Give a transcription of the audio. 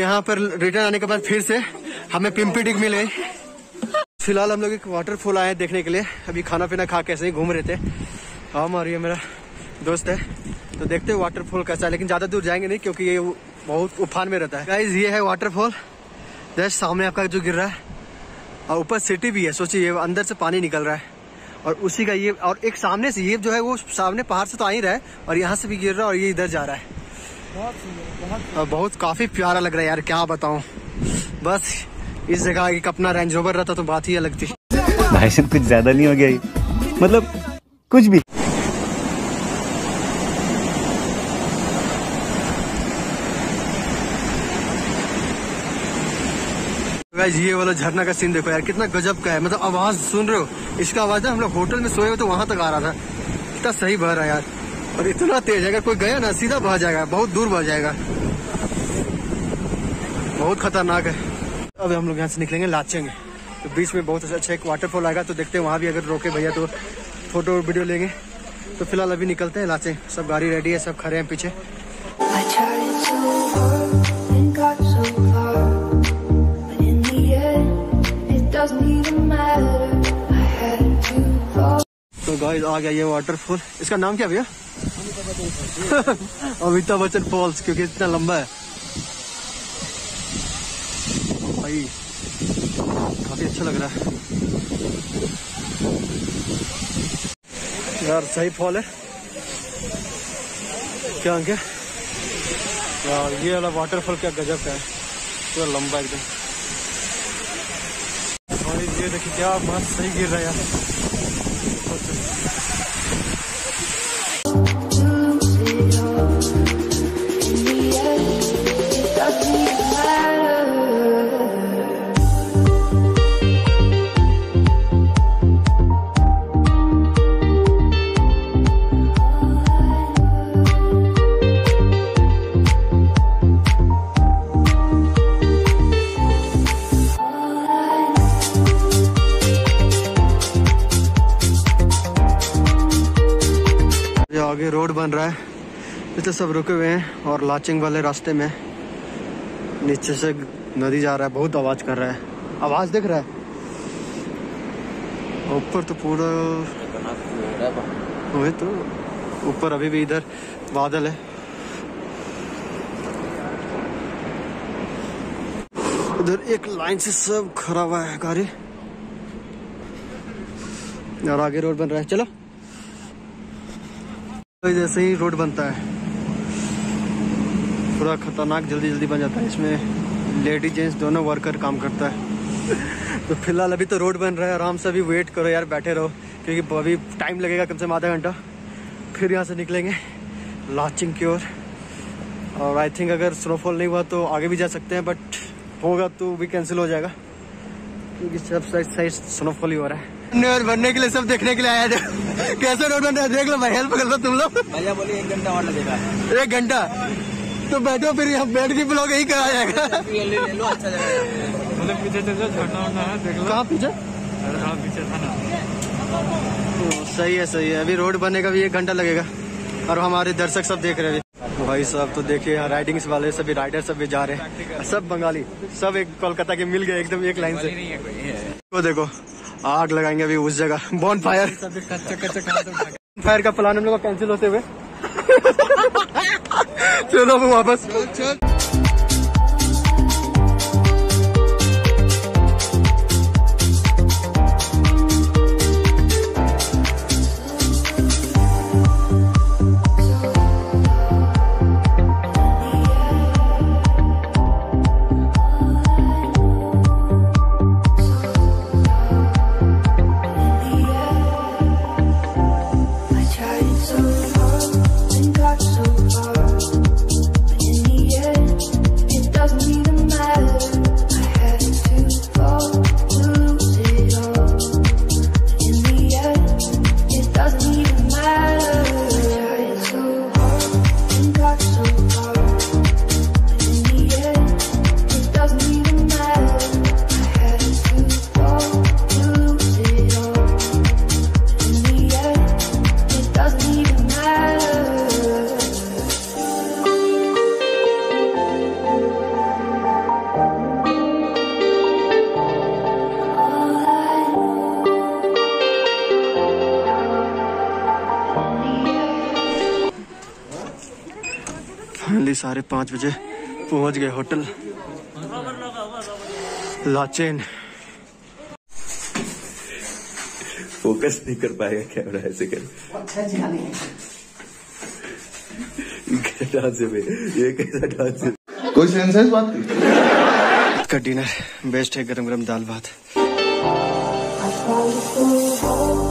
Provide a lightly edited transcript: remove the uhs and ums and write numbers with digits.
यहाँ पर रिटर्न आने के बाद फिर से हमें पिम्पी डिग मिल गई। फिलहाल हम लोग एक वाटरफॉल आए देखने के लिए। अभी खाना पीना खा के ऐसे ही घूम रहे थे हम और ये मेरा दोस्त है, तो देखते हैं वाटरफॉल कैसा है। लेकिन ज्यादा दूर जाएंगे नहीं क्योंकि ये बहुत उफान में रहता है। गाइस ये है वाटरफॉल, जस्ट सामने आपका जो गिर रहा है, और ऊपर सिटी भी है। सोचिए ये अंदर से पानी निकल रहा है और उसी का ये, और एक सामने से ये जो है वो सामने पहाड़ से तो आ ही रहा है और यहाँ से भी गिर रहा है और ये इधर जा रहा है। बहुत काफी प्यारा लग रहा है यार, क्या बताऊं। बस इस जगह एक अपना रेंज रोवर रहता तो बात ही अलग थी। भाई साहब कुछ ज्यादा नहीं हो गया, मतलब कुछ भी। ये वाला झरना का सीन देखो यार, कितना गजब का है। मतलब आवाज सुन रहे हो, इसका आवाज है हम लोग होटल में सोए हुए तो वहां तक आ रहा था। इतना सही बह रहा है यार, और इतना तेज है, अगर कोई गया ना सीधा बह जाएगा, बहुत दूर बह जाएगा, बहुत खतरनाक है। अब हम लोग यहाँ से निकलेंगे लाचेंगे, तो बीच में बहुत अच्छा एक वाटरफॉल आएगा, तो देखते हैं वहाँ भी अगर रोके भैया तो फोटो वीडियो लेंगे। तो फिलहाल अभी निकलते हैं लाचे, सब गाड़ी रेडी है, सब खड़े हैं पीछे। तो गाइस आ गया ये वाटरफॉल। इसका नाम क्या भैया? अमिताभ बच्चन फॉल्स, क्योंकि इतना लंबा है भाई, काफी अच्छा लग रहा है यार। सही फॉल है क्या अंके यार, ये वाला वाटरफॉल क्या गजब का है, पूरा लंबा एकदम। और ये देखिए क्या मस्त सही गिर रहा है यार। आगे रोड बन रहा है, इसलिए सब रुके हुए हैं। और लाचिंग वाले रास्ते में नीचे से नदी जा रहा है, बहुत आवाज कर रहा है। आवाज दिख रहा है ऊपर तो पूरा वही तो ऊपर अभी भी इधर बादल है। उधर एक लाइन से सब खड़ा हुआ है गाड़ी, और आगे रोड बन रहा है। चलो जैसे ही रोड बनता है पूरा खतरनाक जल्दी जल्दी बन जाता है। इसमें लेडी जेंट्स दोनों वर्कर काम करता है। तो फिलहाल अभी तो रोड बन रहा है, आराम से अभी वेट करो यार, बैठे रहो, क्योंकि अभी टाइम लगेगा कम से कम आधा घंटा। फिर यहाँ से निकलेंगे लाचिंग की ओर। और आई थिंक अगर स्नोफॉल नहीं हुआ तो आगे भी जा सकते हैं, बट होगा तो भी कैंसिल हो जाएगा, क्योंकि सब साइड स्नोफॉल ही हो रहा है। बनने के लिए सब देखने के लिए आया थे। कैसे रोड बन रहा है देख लो भाई, हेल्प कर लो तुम लोग। भैया बोले 1 घंटा और लगेगा। 1 घंटा तो बैठो, फिर यहाँ बैठ के ब्लॉग यही करा जाएगा। अच्छा पीछे झरना है, देख लो। कहाँ पीछे? पीछे था ना। सही है सही है, अभी रोड बनेगा भी 1 घंटा लगेगा, और हमारे दर्शक सब देख रहे हैं भाई साहब। तो देखिए यहाँ राइडिंग्स वाले सभी राइडर सब भी जा रहे हैं, सब बंगाली, सब एक कोलकाता के मिल गए एकदम एक लाइन से। तो देखो आग लगाएंगे अभी उस जगह, बॉन फायर। फायर का प्लान हम लोग का कैंसिल होते हुए। चलो वापस। So far, and got so far, but in the end साढ़े 5 बजे पहुंच गए होटल लाचेन। फोकस नहीं कर पाएगा कैमरा ऐसे कर। डांस में ये कैसा डांस है? कोई सेंस है इस बात की? का डिनर बेस्ट है, गरम गरम दाल भात।